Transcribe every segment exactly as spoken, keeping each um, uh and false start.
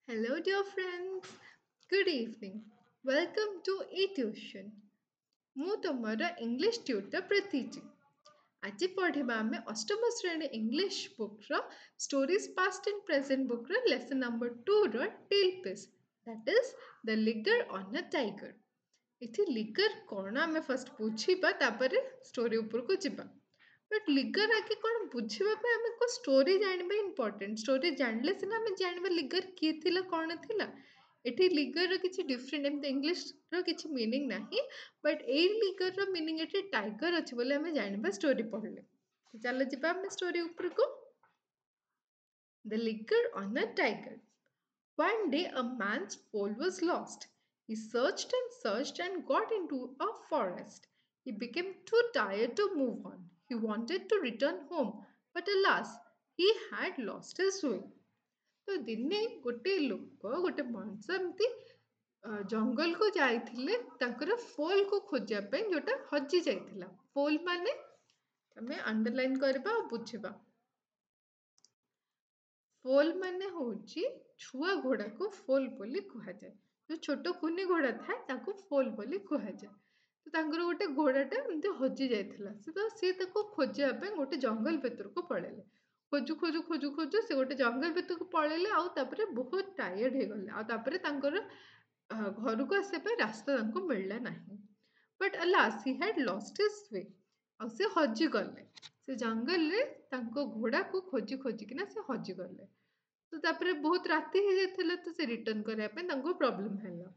Hello, dear friends. Good evening. Welcome to eTuition. ମୁଁ ତମର English tutor ପ୍ରୀତିଜି। ଆଜି ପଢ଼ିବା ଆମେ ଅଷ୍ଟମ ଶ୍ରେଣୀ ଇଂଲିଶ ବୁକ୍ର ଷ୍ଟୋରିଜ୍ ପାଷ୍ଟ ଆଣ୍ଡ ପ୍ରେଜେଣ୍ଟ ବୁକ୍ର ଲେସନ୍ ନମ୍ବର ଟୁର till piece that is the liger on a tiger. ଏଠି ଲିଗର କ'ଣ ଆମେ ଫାର୍ଷ୍ଟ ବୁଝିବା ତାପରେ ଷ୍ଟୋରି ଉପରକୁ ଯିବା। ବଟ୍ ଲିଗର ଆଗେ କ'ଣ ବୁଝିବା ପାଇଁ ଆମକୁ ଷ୍ଟୋରି ଜାଣିବା ଇମ୍ପୋର୍ଟାଣ୍ଟ। ଷ୍ଟୋରି ଜାଣିଲେ ସିନା ଆମେ ଜାଣିବା ଲିଗର କିଏ ଥିଲା କ'ଣ ଥିଲା। ଏଠି ଲିଗରର କିଛି ଡିଫରେଣ୍ଟ ଏମିତି ଇଂଲିଶର କିଛି ମିନିଂ ନାହିଁ, ବଟ୍ ଏଇ ଲିଗରର ମିନିଂ ଏଠି ଟାଇଗର ଅଛି ବୋଲି ଆମେ ଜାଣିବା ଷ୍ଟୋରି ପଢ଼ିଲେ। ତ ଚାଲ ଯିବା ଆମେ ଷ୍ଟୋରି ଉପରକୁ। The liger on a tiger. One day a man's foal was lost. He searched and searched and got into a forest. He became too tired to move on. He wanted to return home, but alas, he had lost his way. ତ ଦିନେ ଗୋଟେ ଲୋକ ଗୋଟେ ମଣିଷ ଏମିତି ଜଙ୍ଗଲକୁ ଯାଇଥିଲେ ତାଙ୍କର ଫୋଲକୁ ଖୋଜିବା ପାଇଁ ଯୋଉଟା ହଜି ଯାଇଥିଲା। ଫୋଲ ମାନେ ଆମେ ଅଣ୍ଡରଲାଇନ୍ କରିବା ଆଉ ବୁଝିବା। ଫୋଲ ମାନେ ହଉଛି ଛୁଆ ଘୋଡ଼ାକୁ ଫୋଲ ବୋଲି କୁହାଯାଏ। ଯୋଉ ଛୋଟ କୁନି ଘୋଡ଼ା ଥାଏ ତାକୁ ଫୋଲ ବୋଲି କୁହାଯାଏ। ତ ତାଙ୍କର ଗୋଟେ ଘୋଡ଼ାଟା ଏମିତି ହଜି ଯାଇଥିଲା। ସେ ତ ସିଏ ତାକୁ ଖୋଜିବା ପାଇଁ ଗୋଟେ ଜଙ୍ଗଲ ଭିତରକୁ ପଳେଇଲେ। ଖୋଜୁ ଖୋଜୁ ଖୋଜୁ ଖୋଜୁ ସେ ଗୋଟେ ଜଙ୍ଗଲ ଭିତରକୁ ପଳେଇଲେ ଆଉ ତାପରେ ବହୁତ ଟାୟାର୍ଡ ହେଇଗଲେ। ଆଉ ତାପରେ ତାଙ୍କର ଘରକୁ ଆସିବା ପାଇଁ ରାସ୍ତା ତାଙ୍କୁ ମିଳିଲା ନାହିଁ। But alas he had lost his way. ଆଉ ସେ ହଜିଗଲେ। ସେ ଜଙ୍ଗଲରେ ତାଙ୍କ ଘୋଡ଼ାକୁ ଖୋଜି ଖୋଜିକିନା ସେ ହଜିଗଲେ। ତ ତାପରେ ବହୁତ ରାତି ହେଇଯାଇଥିଲା ତ ସେ ରିଟର୍ନ କରିବା ପାଇଁ ତାଙ୍କୁ ପ୍ରୋବ୍ଲେମ୍ ହେଲା।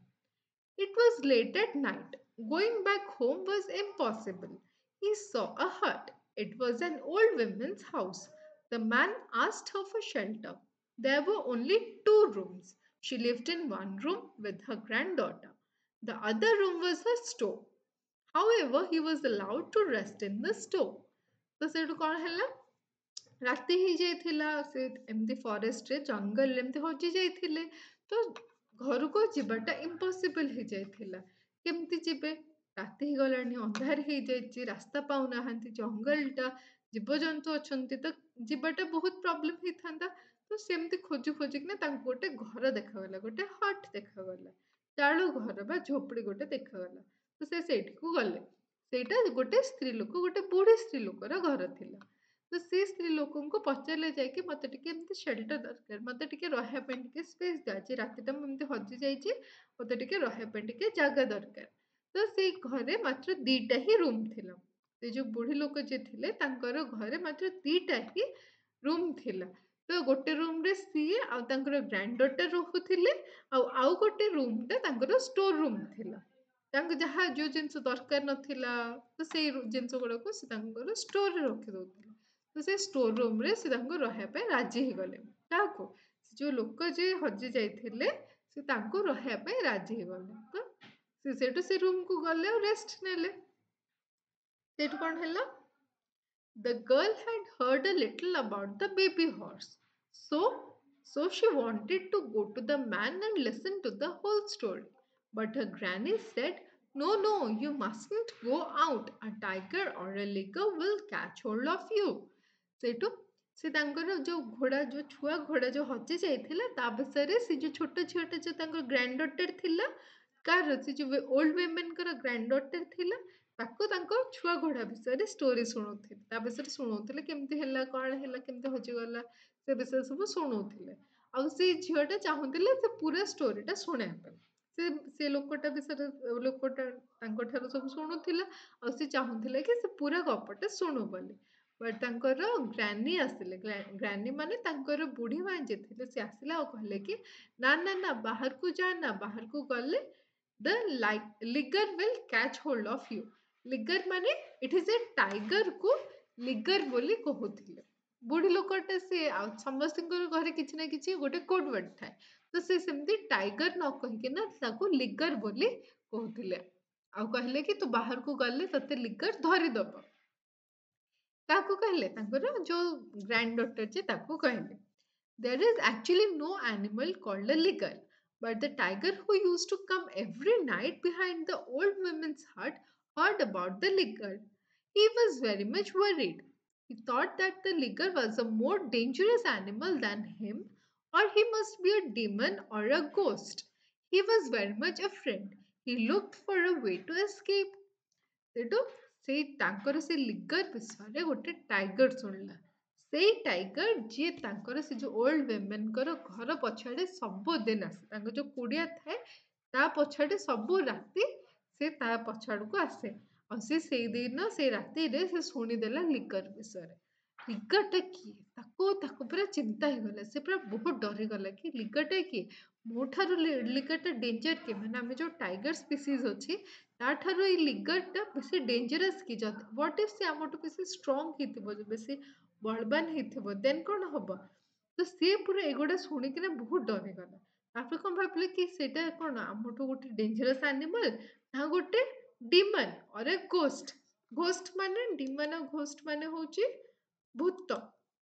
It was late at night. Going back home was impossible. He saw a hut. It was an old woman's house. The man asked her for shelter. There were only two rooms. She lived in one room with her granddaughter. The other room was her store. However, he was allowed to rest in the store. ତ ସେଇଠୁ କ'ଣ ହେଲା? ରାତି ହେଇଯାଇଥିଲା। ସେ ଏମିତି ଫରେଷ୍ଟରେ ଜଙ୍ଗଲରେ ଏମିତି ହଜି ଯାଇଥିଲେ। ତ ଘରକୁ ଯିବାଟା ଇମ୍ପସିବଲ୍ ହେଇଯାଇଥିଲା। କେମିତି ଯିବେ? ରାତି ହେଇଗଲାଣି, ଅନ୍ଧାର ହେଇଯାଇଛି, ରାସ୍ତା ପାଉନାହାନ୍ତି, ଜଙ୍ଗଲଟା, ଜୀବଜନ୍ତୁ ଅଛନ୍ତି, ତ ଯିବାଟା ବହୁତ ପ୍ରୋବ୍ଲେମ୍ ହେଇଥାନ୍ତା। ତ ସେମିତି ଖୋଜି ଖୋଜିକିନା ତାଙ୍କୁ ଗୋଟେ ଘର ଦେଖାଗଲା, ଗୋଟେ ହଟ୍ ଦେଖାଗଲା, ଚାଳ ଘର ବା ଝୋପଡ଼ି ଗୋଟେ ଦେଖାଗଲା। ତ ସେ ସେଇଠିକୁ ଗଲେ। ସେଇଟା ଗୋଟେ ସ୍ତ୍ରୀ ଲୋକ, ଗୋଟେ ବୁଢ଼ୀ ସ୍ତ୍ରୀ ଲୋକର ଘର ଥିଲା। ତ ସେ ସ୍ତ୍ରୀ ଲୋକଙ୍କୁ ପଚାରିଲେ ଯାଇକି ମତେ ଟିକେ ଏମିତି ସେଲ୍ଟର ଦରକାର, ମତେ ଟିକେ ରହିବା ପାଇଁ ଟିକେ ସ୍ପେସ୍ ଦିଅ, ଆଜି ରାତିଟା ମୁଁ ଏମିତି ହଜି ଯାଇଛି, ମତେ ଟିକେ ରହିବା ପାଇଁ ଟିକେ ଜାଗା ଦରକାର। ତ ସେଇ ଘରେ ମାତ୍ର ଦିଟା ହିଁ ରୁମ୍ ଥିଲା। ସେ ଯୋଉ ବୁଢ଼ୀ ଲୋକ ଯିଏ ଥିଲେ ତାଙ୍କର ଘରେ ମାତ୍ର ଦିଟା ହିଁ ରୁମ୍ ଥିଲା। ତ ଗୋଟେ ରୁମ୍ରେ ସିଏ ଆଉ ତାଙ୍କର ଗ୍ରାଣ୍ଡଡଟର ରହୁଥିଲେ, ଆଉ ଆଉ ଗୋଟେ ରୁମ୍ଟା ତାଙ୍କର ଷ୍ଟୋର ରୁମ୍ ଥିଲା। ତାଙ୍କୁ ଯାହା ଯୋଉ ଜିନିଷ ଦରକାର ନଥିଲା ତ ସେଇ ଜିନିଷ ଗୁଡ଼ାକୁ ସେ ତାଙ୍କର ଷ୍ଟୋରରେ ରଖିଦଉଥିଲେ। ତ ସେ ଷ୍ଟୋର ରୁମ୍ରେ ସେ ତାଙ୍କୁ ରହିବା ପାଇଁ ରାଜି ହେଇଗଲେ। କାହାକୁ? ସେ ଯୋଉ ଲୋକ ଯିଏ ହଜି ଯାଇଥିଲେ ସେ ତାଙ୍କୁ ରହିବା ପାଇଁ ରାଜି ହେଇଗଲେ। ତ ସେ ସେଇଠୁ ସେ ରୁମ୍କୁ ଗଲେ ଆଉ ରେଷ୍ଟ ନେଲେ। ସେଇଠୁ କ'ଣ ହେଲା? The girl had heard a little about the baby horse. So, so she wanted to go to the man and listen to the whole story. But her granny said, No, no, you mustn't go out. A tiger or a liger will catch hold of you. ସେଇଠୁ ସେ ତାଙ୍କର ଯୋଉ ଘୋଡ଼ା ଯୋଉ ଛୁଆ ଘୋଡ଼ା ଯୋଉ ହଜି ଯାଇଥିଲା ତା ବିଷୟରେ ସେ ଯୋଉ ଛୋଟ ଝିଅଟା ଯୋଉ ତାଙ୍କର ଗ୍ରାଣ୍ଡଡଟର ଥିଲା, କାହାର? ସେ ଯୋଉ ଓଲ୍ଡ ୱିମେନଙ୍କର ଗ୍ରାଣ୍ଡଡଟର ଥିଲା, ତାକୁ ତାଙ୍କ ଛୁଆ ଘୋଡ଼ା ବିଷୟରେ ଷ୍ଟୋରି ଶୁଣଉଥିଲେ। ତା ବିଷୟରେ ଶୁଣଉଥିଲେ କେମିତି ହେଲା, କ'ଣ ହେଲା, କେମିତି ହଜିଗଲା, ସେ ବିଷୟରେ ସବୁ ଶୁଣଉଥିଲେ। ଆଉ ସେ ଝିଅଟା ଚାହୁଁଥିଲେ ସେ ପୁରା ଷ୍ଟୋରିଟା ଶୁଣିବା ପାଇଁ। ସେ ସେ ଲୋକଟା ବିଷୟରେ ଲୋକଟା ତାଙ୍କଠାରୁ ସବୁ ଶୁଣୁଥିଲା ଆଉ ସେ ଚାହୁଁଥିଲେ କି ସେ ପୁରା ଗପଟା ଶୁଣୁ ବୋଲି। ବଟ୍ ତାଙ୍କର ଗ୍ରାନି ଆସିଲେ। ଗ୍ରାନି ମାନେ ତାଙ୍କର ବୁଢ଼ୀ ମା ଯିଏ ଥିଲେ ସେ ଆସିଲେ ଆଉ କହିଲେ କି ନା ନା ନା ବାହାରକୁ ଯା ନା, ବାହାରକୁ ଗଲେ the liger will catch hold of you. Liger ମାନେ ଏଠି ସେ ଟାଇଗରକୁ ଲିଗର ବୋଲି କହୁଥିଲେ। ବୁଢ଼ୀ ଲୋକଟା ସିଏ ଆଉ ସମସ୍ତଙ୍କର ଘରେ କିଛି ନା କିଛି ଗୋଟେ କୋଡ୍ ୱାର୍ଡ ଥାଏ। ତ ସେ ସେମିତି ଟାଇଗର ନ କହିକିନା ତାକୁ ଲିଗର ବୋଲି କହୁଥିଲେ। ଆଉ କହିଲେ କି ତୁ ବାହାରକୁ ଗଲେ ତତେ ଲିଗର ଧରିଦବ। କାହାକୁ କହିଲେ? ତାଙ୍କର ଯୋଉ ଗ୍ରାଣ୍ଡଡଟର ଯେ ତାକୁ କହିଲେ। There is actually no animal called a liger, but the tiger who used to come every night behind the old woman's hut heard about the liger. He was very much worried. He thought that the liger was a more dangerous animal than him. or he must be a demon or a ghost. He was very much afraid. He looked for a way to escape. ସେଠୁ ସେଇ ତାଙ୍କର ସେ ଲିଗର ବିଷୟରେ ଗୋଟେ tiger ଶୁଣିଲା। ସେଇ tiger ଯିଏ ତାଙ୍କର ସେ ଯୋଉ ଓଲ୍ଡ ୱିମେନଙ୍କର ଘର ପଛଆଡ଼େ ସବୁଦିନ ଆସେ, ତାଙ୍କ ଯୋଉ କୁଡ଼ିଆ ଥାଏ ତା ପଛଆଡ଼େ ସବୁ ରାତି ସେ ତା ପଛଆଡ଼କୁ ଆସେ। ଆଉ ସେ ସେଇଦିନ ସେଇ ରାତିରେ ସେ ଶୁଣିଦେଲା ଲିଗର ବିଷୟରେ। ଲିଗରଟା କିଏ? ତାକୁ ତାକୁ ପୁରା ଚିନ୍ତା ହେଇଗଲା। ସେ ପୁରା ବହୁତ ଡରିଗଲା କି ଲିଗରଟା କିଏ? ମୋ ଠାରୁ ଲିଗରଟା ଡେଞ୍ଜର କିଏ? ମାନେ ଆମେ ଯୋଉ ଟାଇଗର ସ୍ପିସିସ୍ ଅଛି ତାଠାରୁ ଏଇ ଲିଗରଟା ବେଶୀ ଡେଞ୍ଜରସ୍ କି? ଯଦି ହ୍ୱାଟ୍ ଇଫ୍ ସେ ଆମଠୁ ବେଶୀ ଷ୍ଟ୍ରଙ୍ଗ ହେଇଥିବ, ବେଶୀ ବଳବାନ ହେଇଥିବ, ଦେନ୍ କ'ଣ ହବ? ତ ସିଏ ପୁରା ଏଗୁଡ଼ା ଶୁଣିକିନା ବହୁତ ଡରିଗଲା। ତାପରେ କ'ଣ ଭାବିଲେ କି ସେଇଟା କ'ଣ ଆମଠୁ ଗୋଟେ ଡେଞ୍ଜରସ୍ ଆନିମଲ୍ ନା ଗୋଟେ demon or a ghost. Ghost ମାନେ ଡିମନ୍ ଆଉ ଘୋଷ୍ଟ ମାନେ ହଉଛି ଭୂତ।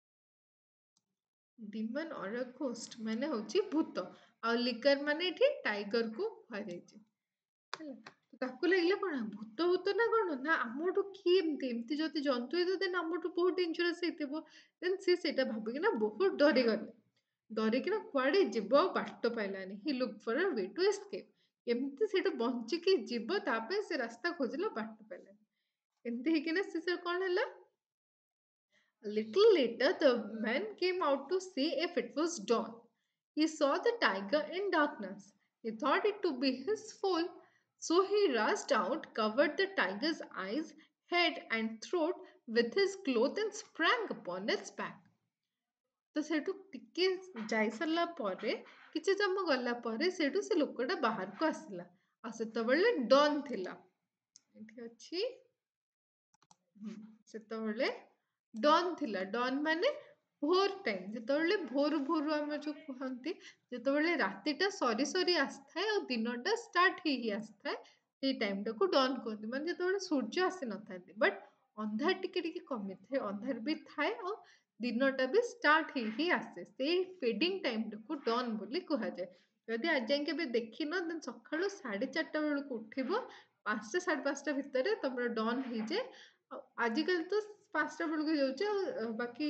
ଡିମନ୍ ଅର୍ ଏ ଘୋଷ୍ଟ ମାନେ ହଉଛି ଭୂତ। ଆଉ ଲିଗର ମାନେ ଏଠି ଟାଇଗରକୁ କୁହାଯାଇଛି। ହେଲା, ତ ତାକୁ ଲାଗିଲା କ'ଣ ଭୂତ ଭୂତ ନା କ'ଣ ନା ଆମଠୁ କିଏ ଏମିତି ଏମିତି ଯଦି ଜନ୍ତୁ ହେଇଥିବ ଦେନ୍ ଆମଠୁ ବହୁତ ଡେଞ୍ଜରସ୍ ହେଇଥିବ। ଦେନ୍ ସେ ସେଇଟା ଭାବିକିନା ବହୁତ ଡରିଗଲେ। ଡରିକିନା କୁଆଡ଼େ ଯିବ ଆଉ ବାଟ ପାଇଲାନି। He look for a way to escape. କେମିତି ସେଇଠୁ ବଞ୍ଚିକି ଯିବ ତା ପାଇଁ ସେ ରାସ୍ତା ଖୋଜିଲା, ବାଟ ପାଇଲାନି। ଏମିତି ହେଇକିନା ସେ ସେ କ'ଣ ହେଲା? A little later, the man came out to see if it was dawn. He saw the tiger in darkness. He thought it to be his foal, so he rushed out, covered the tiger's eyes, head, and throat with his cloth, and sprang upon its back. ତ ସେଠୁ ଟିକେ ଯାଇ ସାରିଲା ପରେ କିଛି ସମୟ ଗଲା ପରେ ସେଠୁ ସେ ଲୋକଟା ବାହାରକୁ ଆସିଲା। ଆଉ ସେତେବେଳେ ଡନ୍ ଥିଲା। ଏଠି ଅଛି ସେତେବେଳେ ଡନ୍ ଥିଲା। ଡନ୍ ମାନେ ଭୋର ଟାଇମ୍, ଯେତେବେଳେ ଭୋରୁ ଭୋରୁ ଆମେ ଯୋଉ କୁହନ୍ତି ଯେତେବେଳେ ରାତିଟା ସରି ସରି ଆସିଥାଏ ଆଉ ଦିନଟା ଷ୍ଟାର୍ଟ ହେଇ ହେଇ ଆସିଥାଏ ସେଇ ଟାଇମଟାକୁ ଡନ୍ କୁହନ୍ତି। ମାନେ ଯେତେବେଳେ ସୂର୍ଯ୍ୟ ଆସିନଥାନ୍ତି ବଟ୍ ଅନ୍ଧାର ଟିକେ ଟିକେ କମିଥାଏ, ଅନ୍ଧାର ବି ଥାଏ ଆଉ ଦିନଟା ବି ଷ୍ଟାର୍ଟ ହେଇ ହେଇ ଆସେ, ସେଇ ଫେଡିଂ ଟାଇମଟାକୁ ଡନ୍ ବୋଲି କୁହାଯାଏ। ଯଦି ଆଜି ଯାଏଁ କେବେ ଦେଖିନ ଦେନ୍ ସକାଳୁ ସାଢ଼େ ଚାରିଟା ବେଳକୁ ଉଠିବ, ପାଞ୍ଚଟା ସାଢ଼େ ପାଞ୍ଚଟା ଭିତରେ ତମର ଡନ୍ ହେଇଯାଏ। ଆଉ ଆଜିକାଲି ତ ପାଞ୍ଚଟା ବେଳକୁ ହେଇଯାଉଛି ଆଉ ବାକି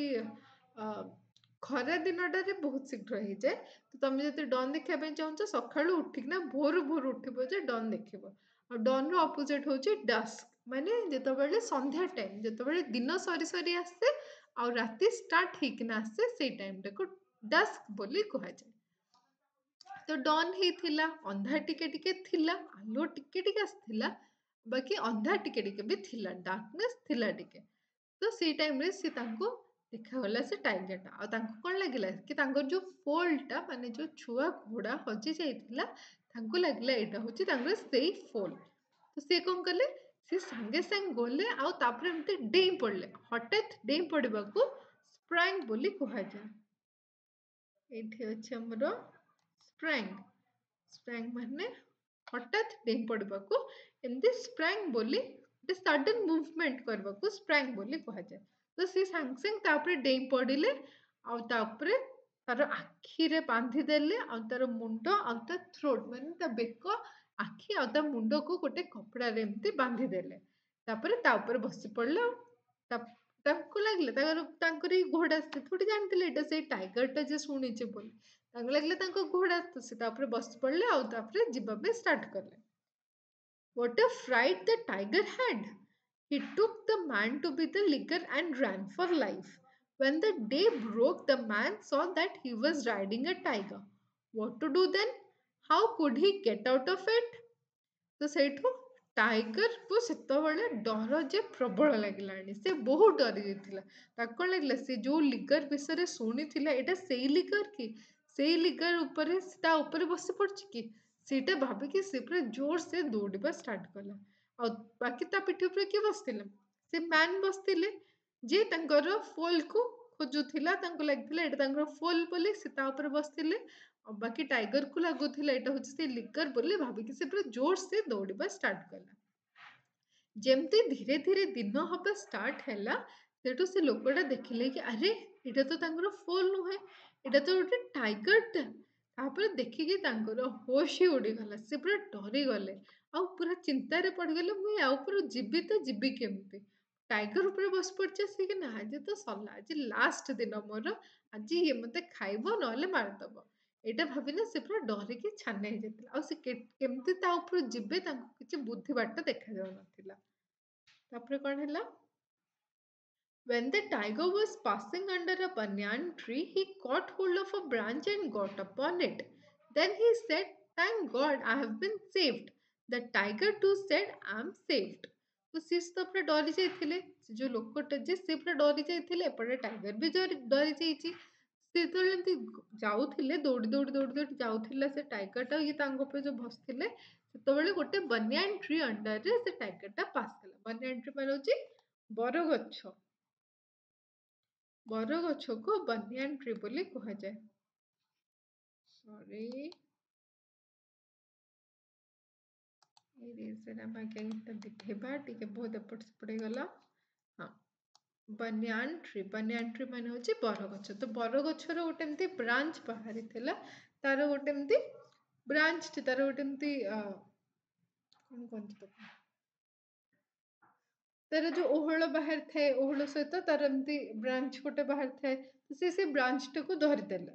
ଖରା ଦିନଟାରେ ବହୁତ ଶୀଘ୍ର ହେଇଯାଏ। ତ ତମେ ଯଦି ଡନ୍ ଦେଖିବା ପାଇଁ ଚାହୁଁଛ ସକାଳୁ ଉଠିକିନା ଭୋରୁ ଭୋରୁ ଉଠିବ ଯେ ଡନ୍ ଦେଖିବ। ଆଉ ଡନ୍ର ଅପୋଜିଟ୍ ହେଉଛି ଡସ୍କ, ମାନେ ଯେତେବେଳେ ସନ୍ଧ୍ୟା ଟାଇମ୍, ଯେତେବେଳେ ଦିନ ସରି ସରି ଆସେ ଆଉ ରାତି ଷ୍ଟାର୍ଟ ହେଇକିନା ଆସେ ସେଇ ଟାଇମଟାକୁ ଡସ୍କ ବୋଲି କୁହାଯାଏ। ତ ଡନ୍ ହେଇଥିଲା, ଅନ୍ଧାର ଟିକେ ଟିକେ ଥିଲା, ଆଲୁଅ ଟିକେ ଟିକେ ଆସିଥିଲା, ବାକି ଅନ୍ଧାର ଟିକେ ଟିକେ ବି ଥିଲା, ଡାର୍କନେସ୍ ଥିଲା ଟିକେ। ତ ସେଇ ଟାଇମରେ ସେ ତାଙ୍କୁ ଦେଖାଗଲା ସେ ଟାଇଗରଟା। ଆଉ ତାଙ୍କୁ କ'ଣ ଲାଗିଲା କି ତାଙ୍କର ଯୋଉ ଫୋଲଟା ମାନେ ଯୋଉ ଛୁଆ ଘୋଡ଼ା ହଜି ଯାଇଥିଲା ତାଙ୍କୁ ଲାଗିଲା ଏଇଟା ହେଉଛି ତାଙ୍କର ସେଇ ଫୋଲ। ତ ସେ କ'ଣ କଲେ, ସେ ସାଙ୍ଗେ ସାଙ୍ଗେ ଗଲେ ଆଉ ତାପରେ ଏମିତି ଡେଇଁ ପଡ଼ିଲେ। ହଠାତ୍ ଡେଇଁ ପଡ଼ିବାକୁ ସ୍ପ୍ରାଙ୍ଗ ବୋଲି କୁହାଯାଏ। ଏଇଠି ଅଛି ଆମର ସ୍ପ୍ରାଙ୍ଗ। ସ୍ପ୍ରାଙ୍ଗ ମାନେ ହଠାତ୍ ଡେଇଁ ପଡ଼ିବାକୁ, ଏମିତି ସ୍ପ୍ରାଙ୍ଗ ବୋଲି ଗୋଟେ ସଡନ୍ ମୁଭମେଣ୍ଟ କରିବାକୁ ସ୍ପ୍ରାଙ୍ଗ ବୋଲି କୁହାଯାଏ। ତ ସେ ସାଙ୍ଗେ ସାଙ୍ଗେ ତାପରେ ଡେଇଁ ପଡ଼ିଲେ ଆଉ ତାପରେ ତାର ଆଖିରେ ବାନ୍ଧିଦେଲେ ଆଉ ତାର ମୁଣ୍ଡ ଆଉ ତା ଥ୍ରୋଟ୍ ମାନେ ତା ବେକ, ଆଖି ଆଉ ତା ମୁଣ୍ଡକୁ ଗୋଟେ କପଡ଼ାରେ ଏମିତି ବାନ୍ଧିଦେଲେ। ତାପରେ ତା ଉପରେ ବସି ପଡ଼ିଲେ ଆଉ ତା ତାଙ୍କୁ ଲାଗିଲା ତାଙ୍କର ତାଙ୍କରି ଘୋଡ଼ା, ସେ ଥୋଡ଼ି ଜାଣିଥିଲେ ଏଇଟା ସେଇ ଟାଇଗରଟା ଯେ ଶୁଣିଛି ବୋଲି। ତାଙ୍କୁ ଲାଗିଲା ତାଙ୍କ ଘୋଡ଼ା, ତ ସେ ତାପରେ ବସି ପଡ଼ିଲେ ଆଉ ତାପରେ ଯିବା ପାଇଁ ଷ୍ଟାର୍ଟ କଲେ। What a fright the tiger had! He took the man to be the liger and ran for life. When the day broke, the man saw that he was riding a tiger. What to do then? How could he get out of it? ତ ସେଇଠୁ ଟାଇଗରକୁ ସେତେବେଳେ ଡର ଯେ ପ୍ରବଳ ଲାଗିଲାଣି, ସେ ବହୁତ ଡରି ଯାଇଥିଲା। ତାକୁ କ'ଣ ଲାଗିଲା ସେ ଯୋଉ ଲିଗର ବିଷୟରେ ଶୁଣିଥିଲା ଏଇଟା ସେଇ ଲିଗର କି? ସେଇ ଲିଗର ଉପରେ ତା ଉପରେ ବସି ପଡ଼ିଛି କି? ସେଇଟା ଭାବିକି ସେ ପୁରା ଜୋର ସେ ଦୌଡ଼ିବା ଷ୍ଟାର୍ଟ କଲା। ଆଉ ବାକି ତା ପିଠି ଉପରେ କିଏ ବସିଥିଲା? ସେ ମ୍ୟାନ୍ ବସିଥିଲେ ଯିଏ ତାଙ୍କର ଫୋଲକୁ ଖୋଜୁଥିଲା। ତାଙ୍କୁ ଲାଗିଥିଲା ଏଇଟା ତାଙ୍କର ଫୋଲ ବୋଲି, ସେ ତା ଉପରେ ବସିଥିଲେ। ଆଉ ବାକି ଟାଇଗରକୁ ଲାଗୁଥିଲା ଏଇଟା ହେଉଛି ସେ ଲିଗର ବୋଲି ଭାବିକି ସେ ପୁରା ଜୋର ସେ ଦୌଡ଼ିବା ଷ୍ଟାର୍ଟ କଲା। ଯେମିତି ଧୀରେ ଧୀରେ ଦିନ ହବା ଷ୍ଟାର୍ଟ ହେଲା ସେଠୁ ସେ ଲୋକଟା ଦେଖିଲେ କି ଆରେ ଏଇଟା ତ ତାଙ୍କର ଫୋଲ ନୁହେଁ, ଏଇଟା ତ ଗୋଟେ ଟାଇଗରଟା। ତାପରେ ଦେଖିକି ତାଙ୍କର ହୋସ ହିଁ ଉଡ଼ିଗଲା, ସେ ପୁରା ଡରିଗଲେ ଆଉ ପୁରା ଚିନ୍ତାରେ ପଡ଼ିଗଲେ ମୁଁ ୟା ଉପରୁ ଯିବି ତ ଯିବି କେମିତି? टाइगर ऊपर बस पड़ছে সে কি না আজ তো সরলা আজ লাস্ট দিন মোর আজ ইয়ে মতে খাইব নলে মারিদব এটা ভাবিলে সে পুরা ଡରିକି ଛାନିଆ ହେଇଯାଇଥିଲା ଆଉ ସେ କେମିତି ତା ଉପରୁ ଯିବେ ତାଙ୍କୁ କିଛି ବୁଦ୍ଧି ବାଟ ଦେଖାଯାଉନଥିଲା ତାପରେ କଣ ହେଲା when the tiger was passing under a banyan tree, he caught hold of a branch and got upon it. Then he said, thank God I have been saved. The tiger too said, I am saved. तो सी तो पूरा डरी जाइए जो लोकटा जे सी पूरा डरी जाइए एपटे tiger भी डरी जाइए से जो जाऊे दौड़ी दौड़ी दौड़ी दौड़ी जाऊला से टाइगरटा ये जो बसते से गोटे बनियान ट्री अंडर से टाइगरटा पास कला बनियान ट्री मान हूँ बरगछ बरगछको बनियान ट्री बोली कुहाଯାଏ सॉरी सेटा मागे दिखेबा टिके बहुत एपट सेपट गला हाँ बनियान ट्री बनियान ट्री माने होची बरगछ तो बरगछर गोटे एमती ब्रांच बाहरी थिला तार गोटे एमती ब्रांच टी तार गोटे एमती कौन कौन तार जो ओहल बाहर थाए ओहल सहित तार एमती ब्रांच गोटे बाहर थाए तो से से ब्रांच टी को धरिदेला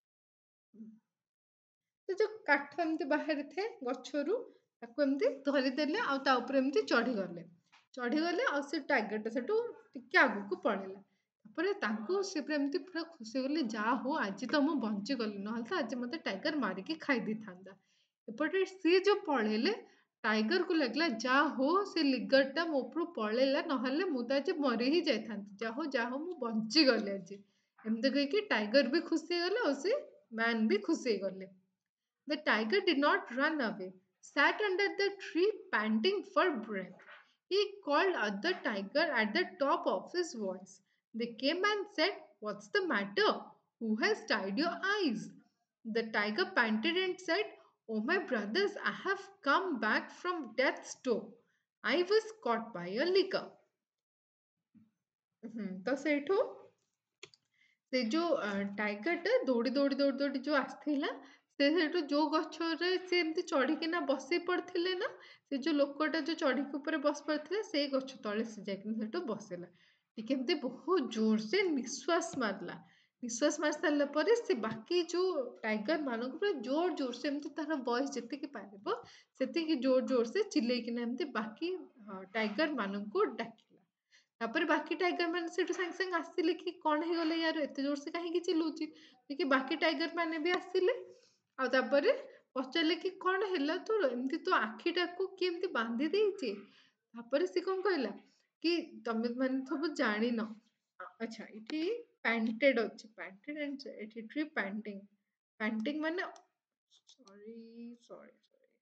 तो जो काठ एमती बाहर थाए गछरु ताको एमती धरिदेले आ ता ऊपर एमती चढ़ी गले चढ़ी गले आ से टाइगरटा सेटू टिके आगु को पळेला तापरे तांको से पूरा एमती पूरा खुशी गले जा हो आज तो मु बंची गली नहल तो आज मते टाइगर मारी के खाई दी थांदा एपटे से जो पळेले टाइगर को लगला जा हो से लिगरटा मो ऊपर पळेला नहले मु तो आज मरी ही जाय थांती जा हो जा हो मु बंची गले आज एमती कहि कि टाइगर भी खुशी गले और से मैन भी खुशी गले The tiger did not run away, sat under the tree panting for breath. He called other tiger at the top of his voice. They came and said, what's the matter? Who has tied your eyes? The tiger panted and said, oh my brothers, I have come back from death's door. I was caught by a licker. तो सेठू से जो टाइगरटा दौड़ी दौड़ी दौड़ी दौड़ी जो आसथिला से सेठू जो गछरे से एमती चढ़ीकिना बसी पड़थिले ना से जो लोकटा जो चढ़ीक ऊपर बस पड़थिले से गछ तले से जाकिन सेठू बसिला टिके एमती बहुत जोर से निश्वास मारला निश्वास मार सारला परे से बाकी जो टाइगर मानक पूरा जोर जोर से एमती तार वॉइस जेतिकी पारिबो सेतिकी जोर जोर से चिल्लेकिना एमती बाकी टाइगर मानक को डाकिला तापर बाकी टाइगर मैंने सेठू संग संग आसिले कि कौन हे गले यार एते जोर से काहे कि चिल्लुची कि बाकी टाइगर मैंने भी आसिले आ तापर पचारे कि कौन हैला तोर एमती तो आखिटा को कि एमती बांधी देइचे तापर से कौन कहला कि तमे माने सब जानि न अच्छा इठी पैंटेड अछि पैंटेड एंड इठी ट्री पैंटिंग पैंटिंग माने सॉरी सॉरी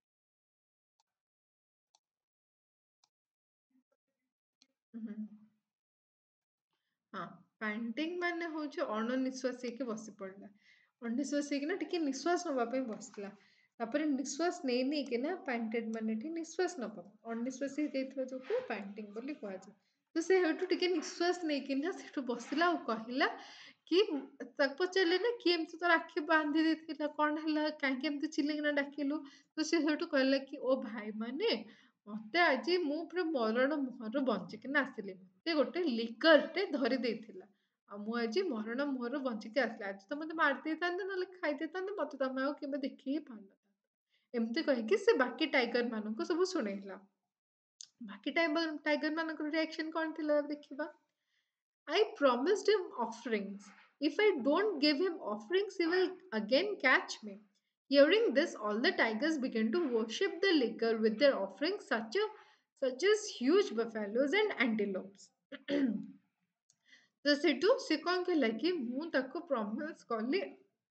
सॉरी हाँ पैंटिंग माने होचे अणनिश्वास ହେଇକି ବସି ପଡିଲା ଅଣନିଶ୍ୱାସ ହେଇକିନା ଟିକେ ନିଶ୍ୱାସ ନବା ପାଇଁ ବସିଥିଲା ତାପରେ ନିଶ୍ୱାସ ନେଇ ନେଇକିନା ପ୍ୟାଣ୍ଟେଡ ମାନେ ଏଠି ନିଶ୍ୱାସ ନବା ଅଣନିଶ୍ୱାସ ହେଇଯାଇଥିବା ଯୋଗୁ ପ୍ୟାଣ୍ଟିଂ ବୋଲି କୁହାଯାଏ ତ ସେ ହେଠୁ ଟିକେ ନିଶ୍ୱାସ ନେଇକିନା ସେଠୁ ବସିଲା ଆଉ କହିଲା କି ତାକୁ ପଚାରିଲେ ନା କି ଏମିତି ତୋର ଆଖି ବାନ୍ଧି ଦେଇଥିଲା କଣ ହେଲା କାହିଁକି ଏମିତି ଚିଲେଇକିନା ଡାକିଲୁ ତ ସେ ସେଠୁ କହିଲା କି ଓ ଭାଇ ମାନେ ମତେ ଆଜି ମୁଁ ପୁରା ମରଣ ମୁହଁରୁ ବଞ୍ଚିକିନା ଆସିଲି ସେ ଗୋଟେ ଲିଗରଟେ ଧରି ଦେଇଥିଲା ଆଉ ମୁଁ ଆଜି ମରଣ ମୁହଁରୁ ବଞ୍ଚିକି ଆସିଲି ଆଜି ତ ମତେ ମାରି ଦେଇଥାନ୍ତେ ନହେଲେ ଖାଇ ଦେଇଥାନ୍ତେ ମତେ ତମେ ଆଉ କେବେ ଦେଖି ହିଁ ପାରିନଥାନ୍ତ ଏମିତି କହିକି ସେ ବାକି ଟାଇଗର ମାନଙ୍କୁ ସବୁ ଶୁଣେଇଲା ବାକି ଟାଇଗର ମାନଙ୍କର ରିଆକ୍ସନ କଣ ଥିଲା ଦେଖିବା I promised him offerings. If I don't give him offerings, he will again catch me. Hearing this, all the tigers began to worship the liquor with their offerings, such, a, such as huge buffaloes and antelopes. ତ ସେଠୁ ସେ କଣ କଲା କି ମୁଁ ତାକୁ promise କଲି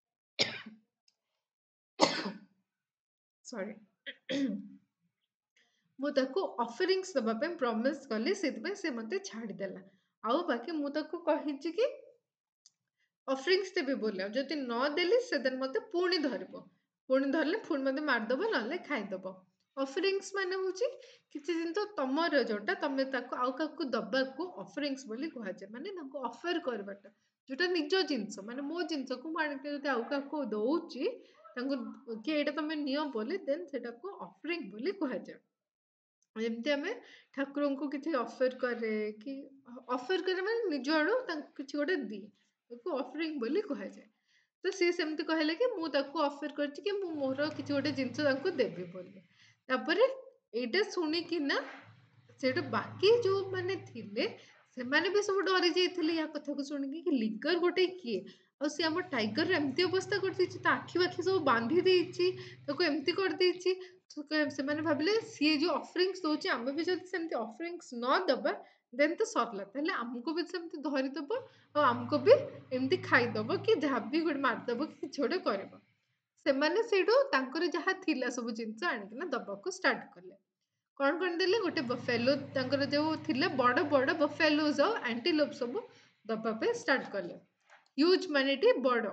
ସରି ମୁଁ ତାକୁ ଅଫରିଂସ୍ ଦେବା ପାଇଁ ପ୍ରମିସ କଲି ସେଥିପାଇଁ ସେ ମୋତେ ଛାଡ଼ିଦେଲା ଆଉ ବାକି ମୁଁ ତାକୁ କହିଛି କି ଅଫରିଂସ୍ ଦେବି ବୋଲି ଆଉ ଯଦି ନ ଦେଲି ସେଦିନ ମୋତେ ପୁଣି ଧରିବ ପୁଣି ଧରିଲେ ପୁଣି ମୋତେ ମାରିଦେବ ନହେଲେ ଖାଇଦେବ ଅଫରିଂସ୍ ମାନେ ହେଉଛି କିଛି ଜିନିଷ ତମର ଯୋଉଟା ତମେ ତାକୁ ଆଉ କାହାକୁ ଦବାକୁ ଅଫରିଂସ୍ ବୋଲି କୁହାଯାଏ ମାନେ ତାଙ୍କୁ ଅଫର କରିବାଟା ଯୋଉଟା ନିଜ ଜିନିଷ ମାନେ ମୋ ଜିନିଷକୁ ମୁଁ ଆଣିକି ଯଦି ଆଉ କାହାକୁ ଦଉଛି ତାଙ୍କୁ କି ଏଇଟା ତମେ ନିଅ ବୋଲି ଦେନ୍ ସେଟାକୁ ଅଫରିଂ ବୋଲି କୁହାଯାଏ ଯେମିତି ଆମେ ଠାକୁରଙ୍କୁ କିଛି ଅଫର କରେ କି ଅଫର କରେ ମାନେ ନିଜ ଆଡୁ ତାଙ୍କୁ କିଛି ଗୋଟେ ଦିଏ, ତାକୁ ଅଫରିଂ ବୋଲି କୁହାଯାଏ। ତ ସିଏ ସେମିତି କହିଲେ କି ମୁଁ ତାକୁ ଅଫର କରିଛି କି ମୁଁ ମୋର କିଛି ଗୋଟେ ଜିନିଷ ତାଙ୍କୁ ଦେବି ବୋଲି। ତାପରେ ଏଇଟା ଶୁଣିକିନା ସେଇଟା ବାକି ଯୋଉମାନେ ଥିଲେ ସେମାନେ ବି ସବୁ ଡରି ଯାଇଥିଲେ ୟା କଥାକୁ ଶୁଣିକି କି ଲିଗର ଗୋଟେ କିଏ, ଆଉ ସେ ଆମ ଟାଇଗର ଏମିତି ଅବସ୍ଥା କରିଦେଇଛି, ତା ଆଖି ବାଖି ସବୁ ବାନ୍ଧି ଦେଇଛି, ତାକୁ ଏମିତି କରିଦେଇଛି। ତ କ- ସେମାନେ ଭାବିଲେ ସିଏ ଯୋଉ ଅଫରିଙ୍ଗସ୍ ଦଉଛି ଆମେ ବି ଯଦି ସେମିତି ଅଫରିଙ୍ଗସ୍ ନ ଦବା ଦେନ୍ ତ ସରିଲା, ତାହେଲେ ଆମକୁ ବି ସେମିତି ଧରିଦବ ଆଉ ଆମକୁ ବି ଏମିତି ଖାଇଦବ କି ଯାହା ବି ଗୋଟେ ମାରିଦବ କି କିଛି ଗୋଟେ କରିବ। ସେମାନେ ସେଇଠୁ ତାଙ୍କର ଯାହା ଥିଲା ସବୁ ଜିନିଷ ଆଣିକିନା ଦବାକୁ ଷ୍ଟାର୍ଟ କଲେ। କଣ କଣ ଦେଲେ, ଗୋଟେ ବଫେଲୋ ତାଙ୍କର ଯୋଉ ଥିଲା ବଡ ବଡ ବଫେଲୋଜ ଆଉ ଆଣ୍ଟିଲୋପ ସବୁ ଦବା ପାଇଁ ଷ୍ଟାର୍ଟ କଲେ। ୟୁଜ ମାନେ ଏଠି ବଡ,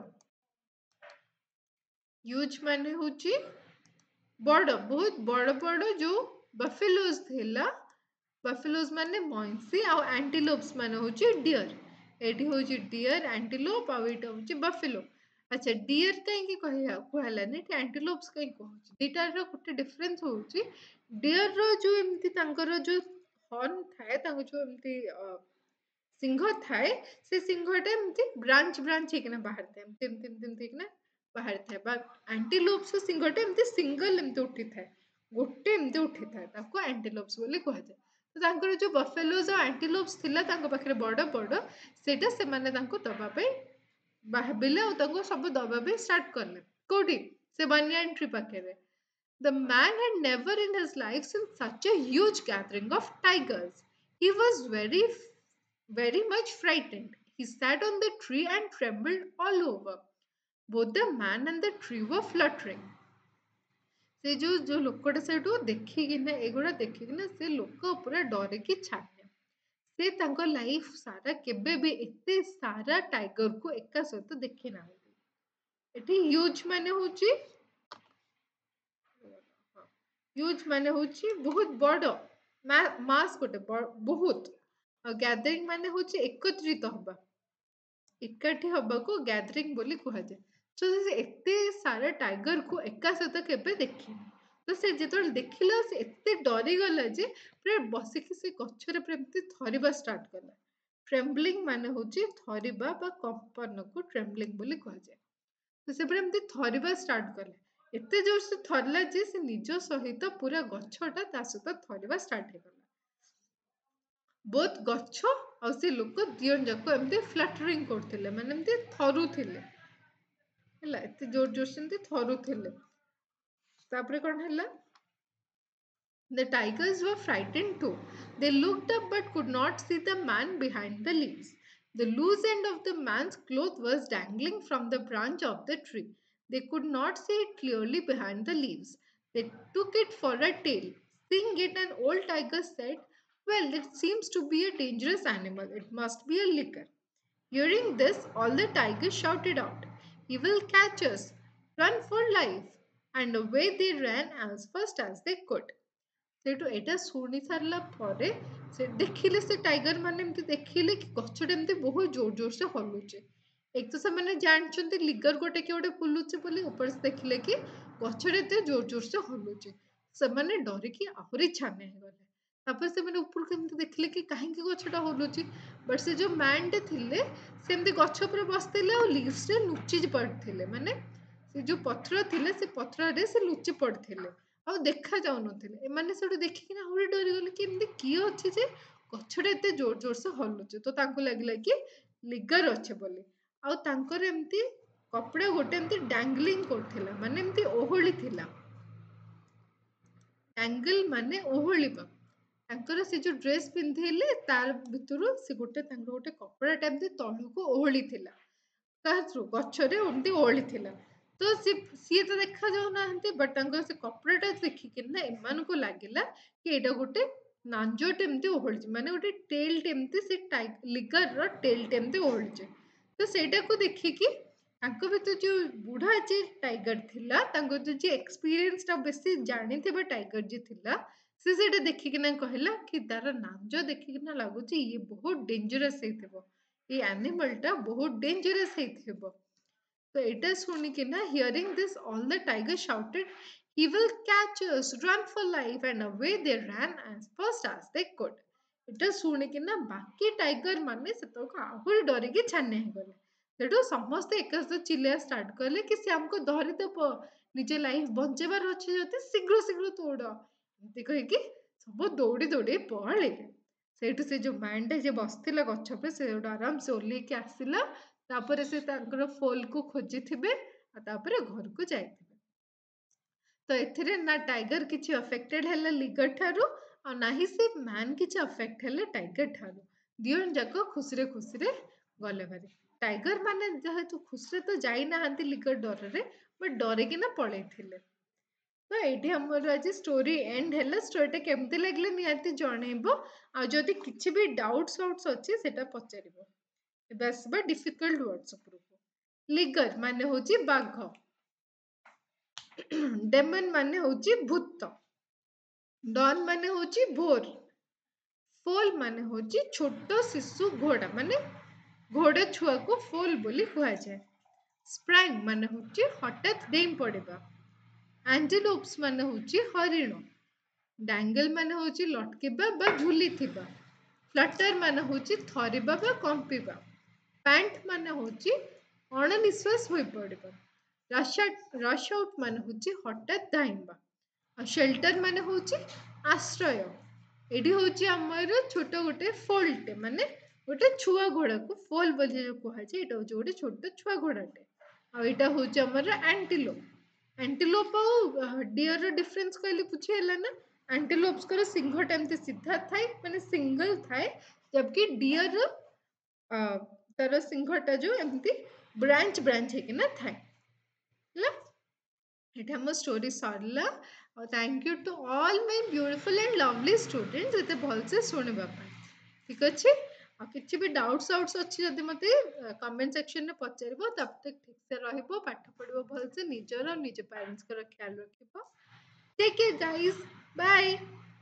ୟୁଜ ମାନେ ହଉଛି ବଡ, ବହୁତ ବଡ ବଡ ଯୋଉ ବଫେଲୋଜ ଥିଲା, ବଫେଲୋଜ ମାନେ ମଇଁଷି ଆଉ ଆଣ୍ଟିଲୋପ୍ସ ମାନେ ହଉଛି ଡିଅର। ଏଠି ହଉଛି ଡିଅର ଆଣ୍ଟିଲୋପ ଆଉ ଏଇଟା ହଉଛି ବଫେଲୋ। ଆଚ୍ଛା ଡିଅର କାହିଁକି କହିବା କୁହାହେଲାନି, ଏଠି ଆଣ୍ଟିଲୋପ୍ସ କାହିଁକି କୁହାହଉଛି, ଦିଟାର ଗୋଟେ ଡିଫରେନ୍ସ ହଉଛି ଡିଅର ର ଯୋଉ ଏମିତି ତାଙ୍କର ଯୋଉ ହର୍ନ ଥାଏ, ତାଙ୍କ ଯୋଉ ଏମିତି ସିଂହ ଥାଏ, ସେ ସିଂହଟା ଏମିତି ବ୍ରାଞ୍ଚ ବ୍ରାଞ୍ଚ ହେଇକିନା ବାହାରିଥାଏ, ଏମିତି ଏମିତି ଏମିତି ଏମିତି ହେଇକିନା ବାହାରିଥାଏ। ବା ଆଣ୍ଟିଲୋପ୍ସ ସିଂହଟା ଏମିତି ସିଙ୍ଗଲ ଏମିତି ଉଠିଥାଏ, ଗୋଟେ ଏମିତି ଉଠିଥାଏ, ତାକୁ ଆଣ୍ଟିଲୋପ୍ସ ବୋଲି କୁହାଯାଏ। ତ ତାଙ୍କର ଯୋଉ ବଫେଲୋଜ ଆଉ ଆଣ୍ଟିଲୋପ୍ସ ଥିଲା ତାଙ୍କ ପାଖରେ ବଡ ବଡ, ସେଇଟା ସେମାନେ ତାଙ୍କୁ ଦବା ପାଇଁ ଭାବିଲେ ଆଉ ତାଙ୍କୁ ସବୁ ଦବା ପାଇଁ ଷ୍ଟାର୍ଟ କଲେ। କୋଉଠି, ସେ ବନିଆନ ଟ୍ରି ପାଖରେ। The man had never in his life seen such a huge gathering of tigers. He was very, very much frightened. He sat on the tree and trembled all over. Both the man and the tree were fluttering. ସେ ଯୋଉ ଯୋଉ ଲୋକଟା ସେଇଠୁ ଦେଖିକିନା ଏଗୁଡା ଦେଖିକିନା ସେ ଲୋକ ପୁରା ଡରିକି ଛାନିଆ। ସେ ତାଙ୍କ ଲାଇଫ ସାରା କେବେ ବି ଏତେ ସାରା ଟାଇଗରକୁ ଏକା ସହିତ ଦେଖି ନାହାନ୍ତି। ଏଠି ହ୍ୟୁଜ ମାନେ ହଉଛି ହ୍ୟୁଜ ମାନେ ହଉଛି ବହୁତ ବଡ, ମାସ ଗୋଟେ ବହୁତ, ଆଉ ଗ୍ୟାଦରିଂ ମାନେ ହଉଛି ଏକତ୍ରିତ ହବା, ଏକାଠି ହବାକୁ ଗ୍ୟାଦରିଂ ବୋଲି କୁହାଯାଏ। ତ ସେ ଏତେ ସାରା ଟାଇଗରକୁ ଏକା ସହିତ କେବେ ଦେଖିନି। ତ ସେ ଯେତେବେଳେ ଦେଖିଲା ସେ ଏତେ ଡରିଗଲା ଯେ ପୁରା ବସିକି ସେ ଗଛରେ ପୁରା ଏମିତି ଥରିବା ଷ୍ଟାର୍ଟ କଲା। ଟ୍ରେମ୍ବଲିଂ ମାନେ ହଉଛି ଥରିବା ବା କମ୍ପନକୁ ଟ୍ରେମ୍ବଲିଂ ବୋଲି କୁହାଯାଏ। ତ ସେ ପୁରା ଏମିତି ଥରିବା ଷ୍ଟାର୍ଟ କଲେ, ଏତେ ଜୋର ସେ ଥରିଲା ଯେ ସେ ନିଜ ସହିତ ପୁରା ଗଛଟା ତା ସହିତ ଥରିବା ଷ୍ଟାର୍ଟ ହେଇଗଲା। ବହୁତ ଗଛ ଆଉ ସେ ଲୋକ ଦି ଜଣ ଯାକ ଏମିତି ଫ୍ଲାଟରିଂ କରୁଥିଲେ, ମାନେ ଏମିତି ଥରୁଥିଲେ ହେଲା, ଏତେ ଜୋର ଜୋର ସେ ଏମିତି ଥରୁଥିଲେ। ତାପରେ କଣ ହେଲା, the tigers were frightened too. They looked up but could not see the man behind the leaves. The loose end of the man's cloth was dangling from the branch of the tree. They could not see it clearly behind the leaves. They took it for a tail. Seeing it, an old tiger said, "Well, it seems to be a dangerous animal. It must be a licker." Hearing this, all the tigers shouted out, "He will catch us! Run for life!" And away they ran as fast as they could. ସେଇଠୁ ଏଇଟା ଶୁଣି ସାରିଲା ପରେ ସେ ଦେଖିଲେ, ସେ tiger ମାନେ ଏମିତି ଦେଖିଲେ କି ଗଛଟା ଏମିତି ବହୁତ ଜୋର ଜୋର ସେ ହଲୁଛି। ଏକ ତ ସେମାନେ ଜାଣିଛନ୍ତି ଲିଗର ଗୋଟେ କିଏ ଗୋଟେ ବୁଲୁଛି ବୋଲି, ଉପରେ ସେ ଦେଖିଲେ କି ଗଛଟା ଏତେ ଜୋର ଜୋର ସେ ହଲୁଛି। ସେମାନେ ଡରିକି ଆହୁରି ଛାନିଆ ହେଇଗଲେ। ତାପରେ ସେମାନେ ଉପରକୁ ଏମିତି ଦେଖିଲେ କି କାହିଁକି ଗଛଟା ହଲୁଛି, ବଟ୍ ସେ ଯୋଉ ମ୍ୟାନଟେ ଥିଲେ ସେମିତି ଗଛ ଉପରେ ବସିଥିଲେ ଆଉ ଲିଭ୍ସରେ ଲୁଚି ପଡ଼ିଥିଲେ, ମାନେ ସେ ଯୋଉ ପତ୍ର ଥିଲେ ସେ ପତ୍ରରେ ସେ ଲୁଚି ପଡ଼ିଥିଲେ ଆଉ ଦେଖା ଯାଉନଥିଲେ। ଏମାନେ ସେଠୁ ଦେଖିକିନା ଆହୁରି ଡରିଗଲେ କି ଏମିତି କିଏ ଅଛି ଯେ ଗଛଟା ଏତେ ଜୋର ଜୋର ସେ ହଲୁଛି। ତ ତାଙ୍କୁ ଲାଗିଲା କି ଲିଗର ଅଛି ବୋଲି, ଆଉ ତାଙ୍କର ଏମିତି କପଡା ଗୋଟେ ଏମିତି ଡାଙ୍ଗଲିଂ କରୁଥିଲା, ମାନେ ଏମିତି ଓହଳି ଥିଲା। ଡାଙ୍ଗଲ ମାନେ ଓହଳିବା। ତାଙ୍କର ସେ ଯୋଉ ଡ୍ରେସ ପିନ୍ଧେଇଲେ ତାର ଭିତରୁ ସେ ଗୋଟେ ତାଙ୍କର ଗୋଟେ କପଡାଟା ଏମିତି ତଳକୁ ଓହଳିଥିଲା, କାହା ଗଛରେ ଏମିତି ଓହଳିଥିଲା। ତ ସେ ସିଏ ତ ଦେଖା ଯାଉନାହାନ୍ତି, ବଟ୍ ତାଙ୍କର ସେ କପଡାଟା ଦେଖିକିନା ଏମାନଙ୍କୁ ଲାଗିଲା କି ଏଇଟା ଗୋଟେ ନାଞ୍ଜଟେ ଏମିତି ଓହଳିଛି, ମାନେ ଗୋଟେ ଟେଲ୍ଟେ ଏମିତି ସେ ଲିଗରର ଟେଲ୍ଟେ ଏମିତି ଓହଳିଛି। ତ ସେଇଟାକୁ ଦେଖିକି ତାଙ୍କ ଭିତରୁ ଯୋଉ ବୁଢା ଯିଏ ଟାଇଗର ଥିଲା, ତାଙ୍କ ଯୋଉ ଯିଏ ଏକ୍ସପିରିଏନ୍ସଟା ବେଶୀ ଜାଣିଥିବା ଟାଇଗର ଯିଏ ଥିଲା, ସେ ସେଇଟା ଦେଖିକିନା କହିଲା କି ତାର ନାଞ୍ଜ ଦେଖିକିନା ଲାଗୁଛି ଇଏ ବହୁତ ଡେଞ୍ଜରସ୍ ହେଇଥିବ, ଏଇ ଆନିମଲଟା ବହୁତ ଡେଞ୍ଜରସ୍ ହେଇଥିବ। ତ ଏଇଟା ଶୁଣିକିନା, hearing this all the tiger shouted, He will catch us, run for life, and away they ran as fast as they could. ଏଟା ଶୁଣିକିନା ବାକି ଟାଇଗର ମାନେ ସେତକ ଆହୁରି ଡରିକି ଛାନିଆ ହେଇଗଲେ। ସେଠୁ ସମସ୍ତେ ଏକା ସହିତ ଚିଲେଇବା ଷ୍ଟାର୍ଟ କଲେ କି ସେ ଆମକୁ ଧରିଦେବ, ନିଜ ଲାଇଫ ବଞ୍ଚେଇବାର ଅଛି ଯଦି ଶୀଘ୍ର ଶୀଘ୍ର ଦୌଡ଼। ଏମିତି କହିକି ସବୁ ଦୌଡ଼ି ଦୌଡ଼ି ପଳେଇଲେ। ସେଇଠୁ ସେ ଯୋଉ ମ୍ୟାନଟା ଯେ ବସିଥିଲା ଗଛ ଉପରେ ସେ ଗୋଟେ ଆରାମସେ ଓହ୍ଲେଇକି ଆସିଲା। ତାପରେ ସେ ତାଙ୍କର ଫୋଲକୁ ଖୋଜିଥିବେ ଆଉ ତାପରେ ଘରକୁ ଯାଇଥିବେ। ତ ଏଥିରେ ନା ଟାଇଗର କିଛି ଅଫେକ୍ଟେଡ ହେଲେ ଲିଗର ଠାରୁ ଆଉ ନାହିଁ ସେ ମ୍ୟାନ କିଛି ଅଫେକ୍ଟ ହେଲେ ଟାଇଗର ଠାରୁ। ଦି ଜଣ ଯାକ ଖୁସିରେ ଖୁସିରେ ଗଲେ ଭାରି। ଟାଇଗର ମାନେ ଯେହେତୁ ଖୁସିରେ ତ ଯାଇନାହାନ୍ତି ଲିଗର ଡରରେ, ବଟ୍ ଡରିକିନା ପଳେଇଥିଲେ। ତ ଏଇଠି ଆମର ଆଜି ଷ୍ଟୋରି ଏଣ୍ଡ ହେଲା। ଷ୍ଟୋରିଟା କେମିତି ଲାଗିଲା ନିହାତି ଜଣେଇବ। ଆଉ ଯଦି କିଛି ବି ଡାଉଟ୍ସ ଫାଉଟ୍ସ ଅଛି ସେଟା ପଚାରିବ। ଏବେ ଆସିବା ଡିଫିକଲ୍ଟ ୱାର୍ଡସ୍ ଉପରକୁ। ଲିଗର ମାନେ ହଉଛି ବାଘ। ଡେମନ ମାନେ ହଉଛି ଭୂତ। ଡନ୍ ମାନେ ହଉଛି ଭୋର। ଫୋଲ ମାନେ ହଉଛି ଛୋଟ ଶିଶୁ ଘୋଡ଼ା, ମାନେ ଘୋଡ଼ା ଛୁଆକୁ ଫୋଲ ବୋଲି କୁହାଯାଏ। ସ୍ପ୍ରାଙ୍ଗ ମାନେ ହଉଛି ହଠାତ୍ ଡେଇଁ ପଡ଼ିବା। ଆଣ୍ଟିଲୋପ୍ସ ମାନେ ହଉଛି ହରିଣ। ଡାଙ୍ଗଲ ମାନେ ହଉଛି ଲଟକିବା ବା ଝୁଲିଥିବା। ଫ୍ଲଟର ମାନେ ହଉଛି ଥରିବା ବା କମ୍ପିବା। ପ୍ୟାଣ୍ଟ ମାନେ ହଉଛି ଅଣନିଶ୍ୱାସ ହୋଇପଡ଼ିବା। ରଶ ଆଉଟ ମାନେ ହଉଛି ହଠାତ୍ ଧାଇଁବା। ଆଉ ସେଲ୍ଟର ମାନେ ହଉଛି ଆଶ୍ରୟ। ଏଠି ହଉଛି ଆମର ଛୋଟ ଗୋଟେ ଫୋଲଟେ, ମାନେ ଗୋଟେ ଛୁଆ ଘୋଡ଼ାକୁ ଫୋଲ ବୋଲି ଯୋଉ କୁହାଯାଏ, ଏଇଟା ହଉଛି ଗୋଟେ ଛୋଟ ଛୁଆ ଘୋଡ଼ାଟେ। ଆଉ ଏଇଟା ହଉଛି ଆମର ଆଣ୍ଟିଲୋପ। ଆଣ୍ଟିଲୋପ ଆଉ ଡିଅର ଡିଫରେନ୍ସ କହିଲେ ବୁଝି ହେଲା ନା। ଆଣ୍ଟିଲୋପ୍ସଙ୍କର ସିଂହଟା ଏମିତି ସିଧା ଥାଏ, ମାନେ ସିଙ୍ଗଲ ଥାଏ, ଜବକି ଡିଅର ତାର ସିଂହଟା ଯୋଉ ଏମିତି ବ୍ରାଞ୍ଚ ବ୍ରାଞ୍ଚ ହେଇକିନା ଥାଏ ହେଲା। ଏଇଟା ଆମ ଷ୍ଟୋରି ସରିଲା। ଆଉ thank you to all my beautiful and lovely students ଏତେ ଭଲସେ ଶୁଣିବା ପାଇଁ। ଠିକ୍ ଅଛି। ଆଉ କିଛି ବି ଡାଉଟ୍ସ ଆଉଟ୍ସ ଅଛି ଯଦି ମୋତେ କମେଣ୍ଟ ସେକ୍ସନରେ ପଚାରିବ। ତାପରେ ଠିକ୍ସେ ରହିବ, ପାଠ ପଢ଼ିବ ଭଲସେ, ନିଜର ନିଜ ପ୍ୟାରେଣ୍ଟସ୍ଙ୍କର ଖ୍ୟାଲ ରଖିବ। Take care guys, bye.